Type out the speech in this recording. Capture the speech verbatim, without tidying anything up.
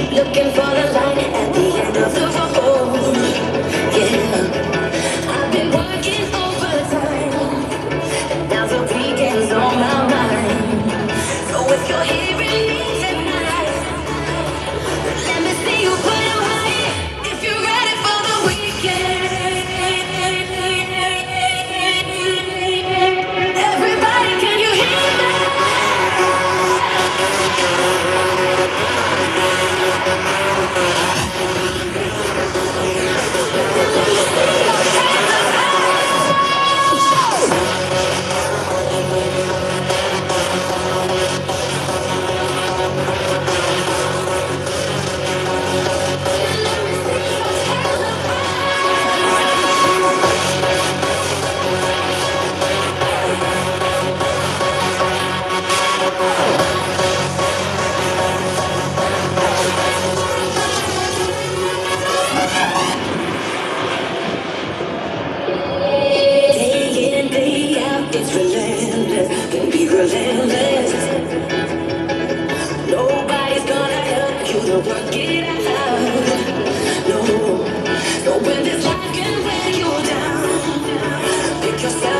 Looking for the light at the end of the road. Yeah, I've been working overtime, and now the weekend's on my mind. So if you're hearing me tonight, let me see you put your hand if you're ready for the weekend. Everybody, can you hear me? Day in, day out, it's relentless, can be relentless. Nobody's gonna help you to work it out. No, no, when this life can wear you down, pick yourself